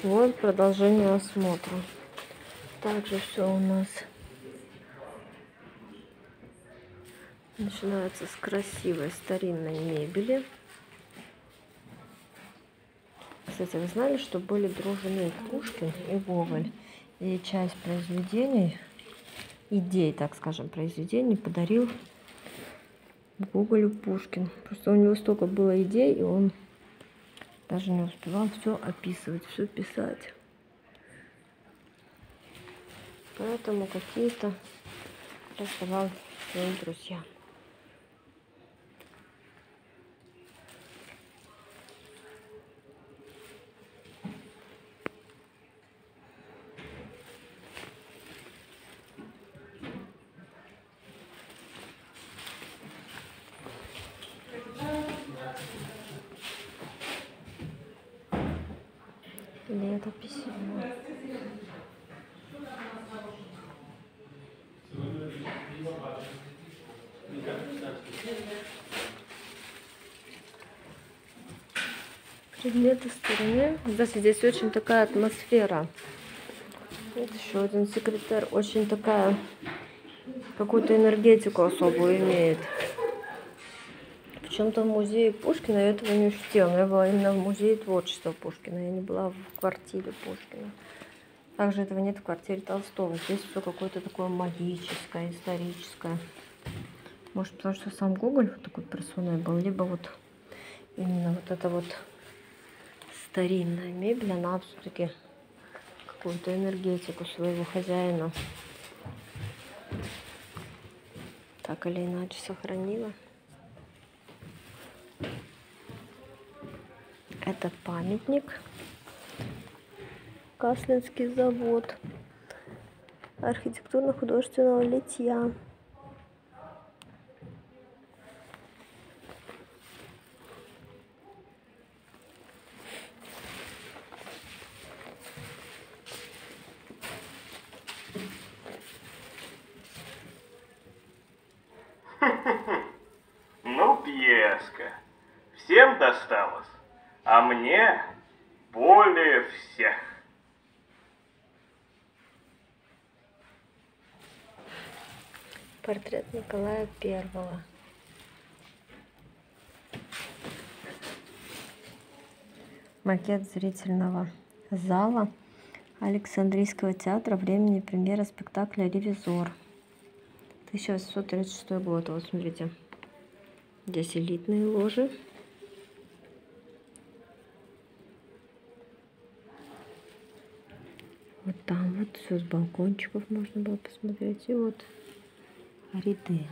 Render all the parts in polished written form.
Вот продолжение осмотра. Также все у нас начинается с красивой старинной мебели. Кстати, вы знали, что были дружны Пушкин и Гоголь? И часть произведений, идей, так скажем, произведений подарил Гоголю Пушкин. Просто у него столько было идей, и он даже не успевал все описывать, все писать. Поэтому какие-то раздавал своим друзьям. Летописи. Предметы стороны. Кстати, здесь очень такая атмосфера. Вот еще один секретарь. Очень такая, какую-то энергетику особую имеет. Почему-то в музее Пушкина я этого не ощутила. Я была именно в музее творчества Пушкина. Я не была в квартире Пушкина. Также этого нет в квартире Толстого. Здесь все какое-то такое магическое, историческое. Может, потому что сам Гоголь вот такой персоной был, либо вот именно вот эта вот старинная мебель, она все-таки какую-то энергетику своего хозяина так или иначе сохранила. Это памятник. Каслинский завод архитектурно-художественного литья. Ну, пьеска. Всем досталось, а мне более всех. Портрет Николая Первого. Макет зрительного зала Александрийского театра времени премьеры спектакля «Ревизор». 1836 год. Вот смотрите. Здесь элитные ложи. Вот там вот все с балкончиков можно было посмотреть. И вот ряды.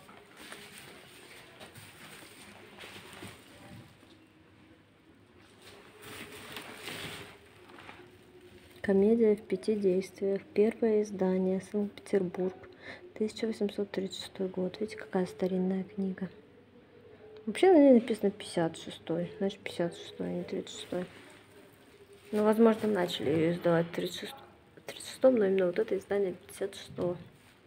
Комедия в 5 действиях. Первое издание. Санкт-Петербург. 1836 год. Видите, какая старинная книга. Вообще на ней написано 56-й. Значит, 56-й, а не 36-й. Ну, возможно, начали ее издавать в 36-м, но именно вот это издание 56-го.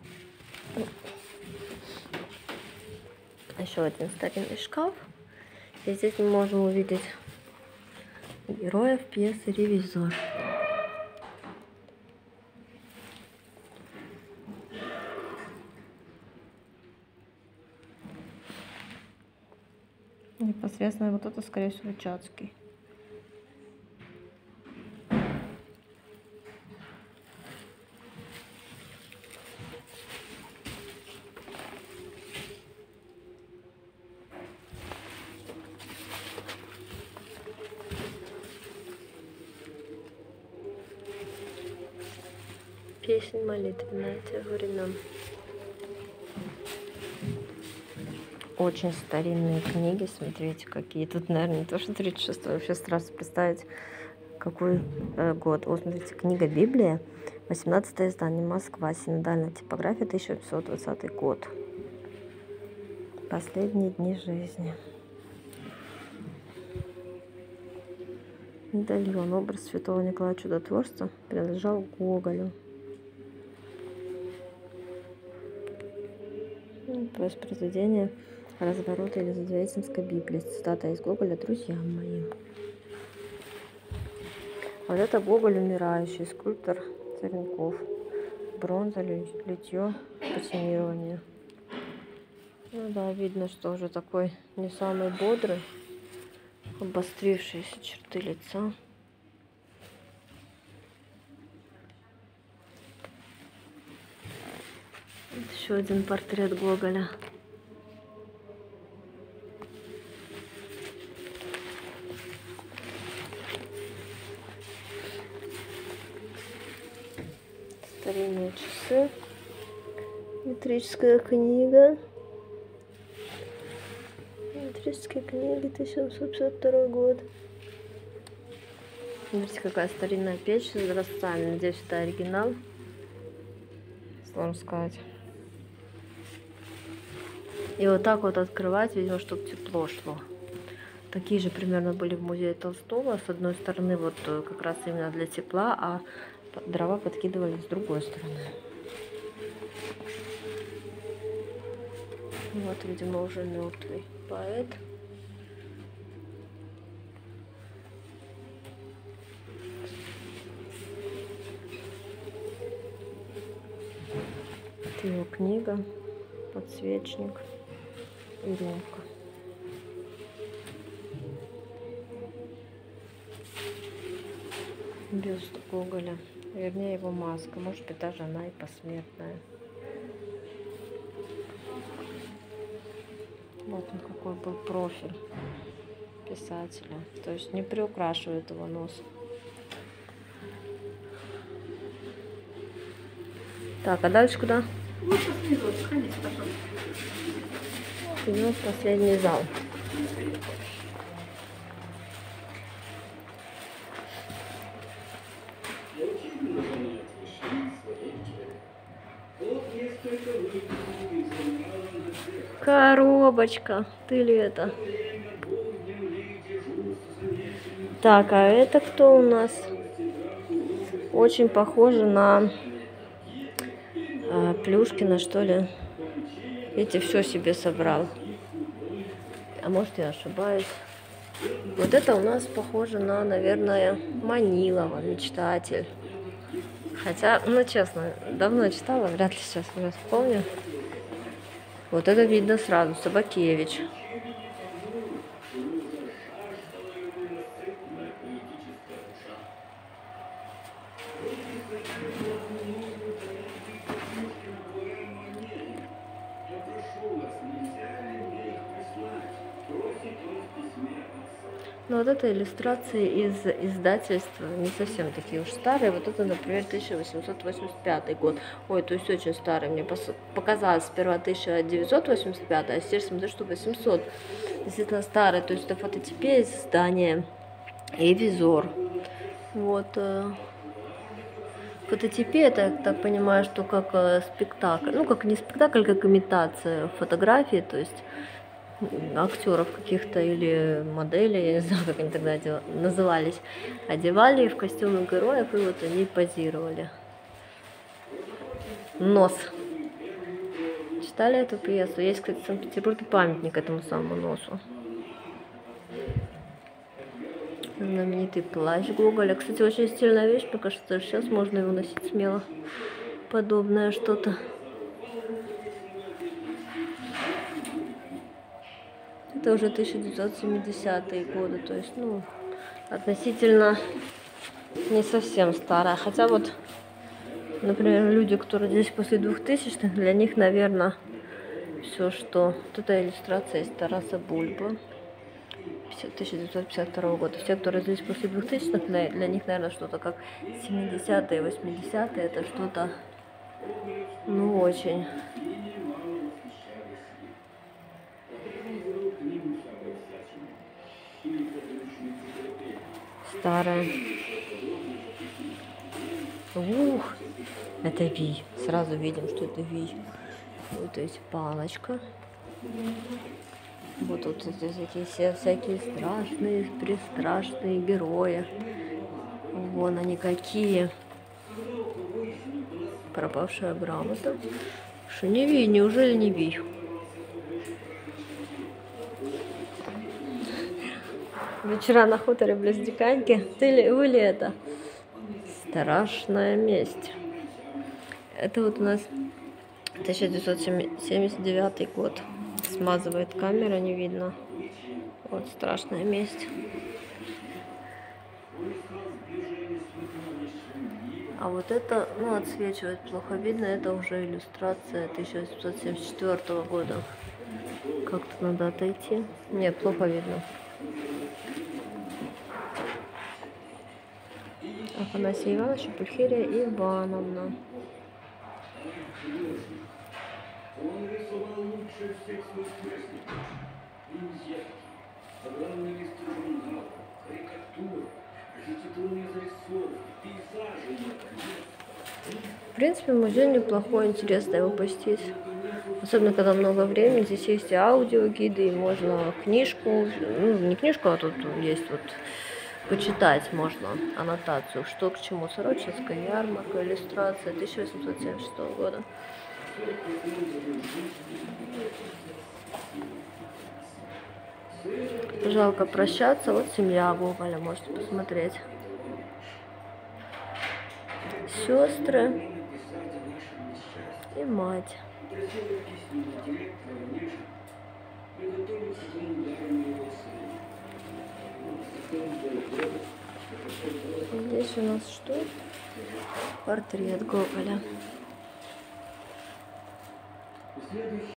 Еще один старинный шкаф. И здесь мы можем увидеть героев пьесы «Ревизор». Непосредственно вот это, скорее всего, Чацкий. Песнь молитвенная тех времен. Очень старинные книги, смотрите, какие. Тут, наверное, не то, что 36-й, вообще страшно представить, какой год. Вот, смотрите, книга «Библия», 18-е издание, Москва, синодальная типография, 1820 год. Последние дни жизни. Медальон, образ святого Николая Чудотворца, принадлежал Гоголю. Воспроизведение разворота Елизаветинской Библии. Цитата из Гоголя: «Друзья мои». Вот это Гоголь умирающий, скульптор Царенков. Бронза, литье, патинирование. Ну да, видно, что уже такой не самый бодрый, обострившиеся черты лица. Еще один портрет Гоголя. Старинные часы. Метрическая книга. Метрические книги, 1752 год. Смотрите, какая старинная печь с изразцами. Надеюсь, это оригинал. Сложно сказать. И вот так вот открывать, видимо, чтобы тепло шло. Такие же примерно были в музее Толстого. С одной стороны, вот как раз именно для тепла, а дрова подкидывали с другой стороны. Вот, видимо, уже мертвый поэт. Это его книга, подсвечник и рюмка. Бюст Гоголя, вернее его маска, может быть даже она и посмертная. Вот он какой был профиль писателя, то есть не приукрашивает его нос. Так, а дальше куда? Вот снизу, сходите, пожалуйста. Идем в последний зал. Коробочка, ты ли это? Так, а это кто у нас? Очень похоже на Плюшкина, что ли. Видите, все себе собрал. А может, я ошибаюсь. Вот это у нас похоже на, наверное, Манилова, мечтатель. Хотя, ну честно, давно читала, вряд ли сейчас уже вспомню. Вот это видно сразу, Собакевич. Но вот это иллюстрации из издательства не совсем такие уж старые. Вот это, например, 1885 год. Ой, то есть очень старый. Мне показалось сперва 1985, а теперь смотрю, что 800. Действительно старый. То есть это фототипия из издания и визор. Вот. Фототипия, это, я так понимаю, что как спектакль. Ну, как не спектакль, как имитация фотографии. То есть актеров каких-то или моделей, я не знаю, как они тогда назывались, одевали в костюмы героев, и вот они позировали. Нос. Читали эту пьесу? Есть, кстати, в Санкт-Петербурге памятник этому самому носу. Знаменитый плащ Гоголя. Кстати, очень стильная вещь, мне кажется, сейчас можно его носить смело. Подобное что-то. Это уже 1970-е годы, то есть, ну, относительно не совсем старая. Хотя вот, например, люди, которые здесь после 2000-х, для них, наверное, все, что... Вот эта иллюстрация из Тараса Бульбы 1952 года. Все, которые здесь после 2000-х, для них, наверное, что-то как 70-е, 80-е, это что-то, ну, очень... старая. Ух, это Вий. Сразу видим, что это Вий. Вот эти палочка. Вот тут эти всякие страшные, пристрашные герои. Вон они какие. Пропавшая грамота. Что не Вий, неужели не Вий? Вечера на хуторе близ Диканьки. Вы ли это? Страшная месть. Это вот у нас 1979 год. Смазывает камера, не видно. Вот страшная месть. А вот это, ну, отсвечивает плохо видно, это уже иллюстрация 1874 года. Как-то надо отойти. Нет, плохо видно. Афанасий Иванович, Пульхерия Ивановна. В принципе, музей неплохой, интересно его посетить. Особенно, когда много времени. Здесь есть и аудиогиды, и можно книжку, ну, не книжку, а тут есть вот почитать можно аннотацию, что к чему. Сорочинская ярмарка, иллюстрация 1876 года. Жалко прощаться. Вот семья Гоголя, можете посмотреть. Сестры и мать. Здесь у нас что? Портрет Гоголя.